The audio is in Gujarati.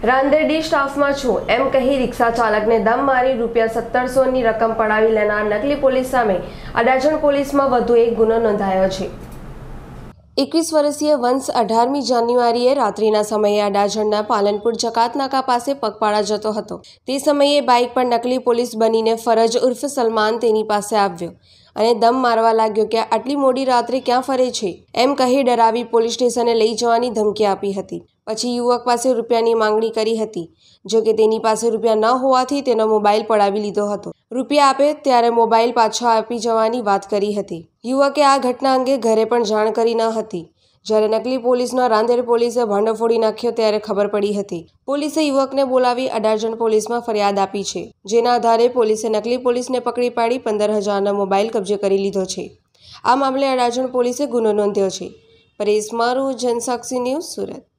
રાંદેડી સ્ટાફમાં છું એમ કહી રિક્ષા ચાલકને દમ મારી ₹1700ની રકમ પડાવી લેનાર નકલી પોલીસ સામે અડાજણ પોલીસમાં વધુ એક ગુનો નોંધાયો છે। 21 વર્ષીય વંશ 18મી જાન્યુઆરીએ રાત્રિના સમયે અડાજણના પાલનપુર જકાતનાકા પાસે પગપાળા જતો હતો। તે સમયે બાઇક પર નકલી પોલીસ બનીને ફરજ ઉર્ફ સલમાન તેની પાસે આવ્યો અને દમ મારવા લાગ્યો કે આટલી મોડી રાત્રે ક્યાં ફરે છે એમ કહી ડરાવી પોલીસ સ્ટેશને લઈ જવાની ધમકી આપી હતી। પછી યુવક પાસે રૂપિયાની માંગણી કરી હતી। જો કે તેની પાસે રૂપિયા ન હોવાથી તેનો મોબાઈલ પડાવી લીધો હતો। રૂપિયા આપે ત્યારે મોબાઈલ પાછો આપી જવાની વાત કરી હતી। યુવકે આ ઘટના અંગે ઘરે પણ જાણ કરી ન હતી। જ્યારે નકલી પોલીસનો રાંદેર પોલીસે ભાંડો ફોડી નાખ્યો ત્યારે ખબર પડી હતી। પોલીસે યુવકને બોલાવી અડાજણ પોલીસમાં ફરિયાદ આપી છે, જેના આધારે પોલીસે નકલી પોલીસને પકડી પાડી 15,000નો મોબાઈલ કબજે કરી લીધો છે। આ મામલે અડાજણ પોલીસે ગુનો નોંધ્યો છે। પરેશ મારું, જનસાક્ષી ન્યૂઝ, સુરત।